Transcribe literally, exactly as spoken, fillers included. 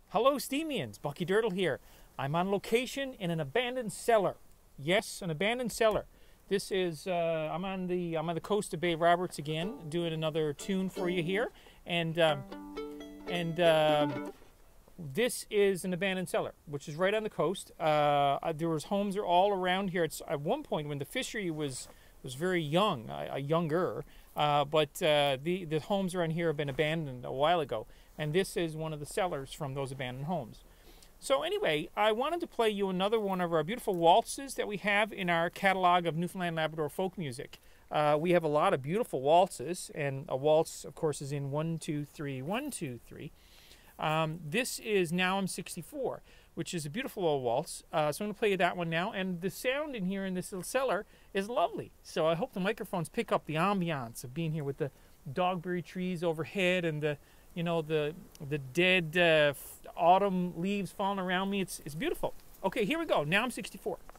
Hello, Steamians. Bucky Dirtle here. I'm on location in an abandoned cellar. Yes, an abandoned cellar. This is uh, I'm on the I'm on the coast of Bay Roberts again, doing another tune for you here, and um, and um, this is an abandoned cellar, which is right on the coast. Uh, there was homes are all around here. It's at one point when the fishery was was very young, uh, younger, uh, but uh, the the homes around here have been abandoned a while ago, and this is one of the cellars from those abandoned homes. So anyway, I wanted to play you another one of our beautiful waltzes that we have in our catalog of Newfoundland Labrador folk music. Uh, we have a lot of beautiful waltzes, and a waltz, of course, is in one, two, three, one, two, three. Um, this is Now I'm sixty-four, which is a beautiful old waltz. Uh, so I'm going to play you that one now, and the sound in here in this little cellar is lovely. So I hope the microphones pick up the ambiance of being here with the dogberry trees overhead and the you know, the the dead uh, autumn leaves falling around me. It's, it's beautiful. Okay, here we go. Now I'm sixty-four.